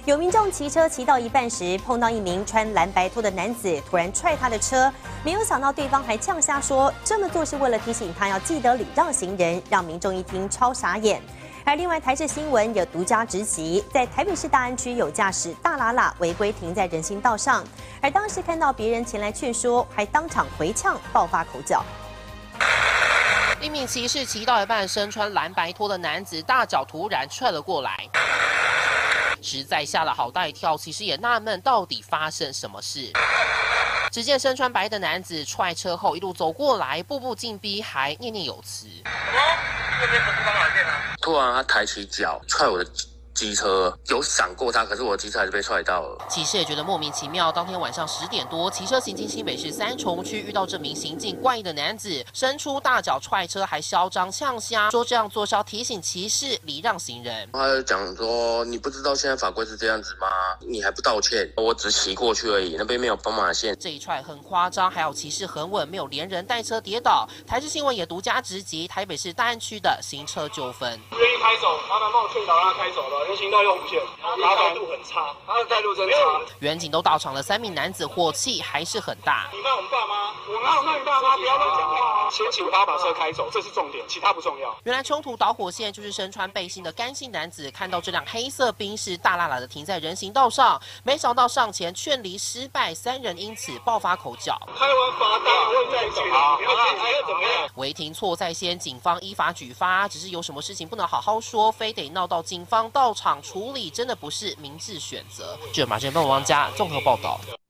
有民众骑车骑到一半时，碰到一名穿蓝白拖的男子，突然踹他的车，没有想到对方还呛瞎说，这么做是为了提醒他要记得礼让行人，让民众一听超傻眼。而另外，台视新闻有独家直击，在台北市大安区有驾驶大喇喇违规停在人行道上，而当时看到别人前来劝说，还当场回呛，爆发口角。 一名骑士骑到一半，身穿蓝白拖的男子大脚突然踹了过来，实在吓了好大一跳。骑士也纳闷，到底发生什么事？只见身穿白的男子踹车后一路走过来，步步进逼，还念念有词。 这边不是帮哪店啊？突然他抬起脚踹我的机车，有闪过他，可是我的机车还是被踹到了。 骑士也觉得莫名其妙。当天晚上10点多，骑车行经新北市三重区，遇到这名行径怪异的男子，伸出大脚踹车，还嚣张呛瞎，说这样做是要提醒骑士礼让行人。 他就讲说：“你不知道现在法规是这样子吗？你还不道歉？我只骑过去而已，那边没有斑马线。” 这一踹很夸张，还有骑士很稳，没有连人带车跌倒。台视新闻也独家直击台北市大安区的行车纠纷。 不愿意开走，麻烦帮我劝导让他开走了。人行道又红线，他的态度很差，他的态度真差。 远警都到场了，3名男子火气还是很大。 你骂我们爸妈，我哪有骂你爸妈？不要乱讲话。先请他把车开走，这是重点，其他不重要。 原来冲突导火线就是身穿背心的干姓男子看到这辆黑色宾士大喇喇的停在人行道上，没想到上前劝离失败，3人因此爆发口角。 开完罚单问再去，还要怎么样？ 违停错在先，警方依法举发，只是有什么事情不能好好说，非得闹到警方到场处理，真的不是明智选择。记者马振邦、王家综合报道。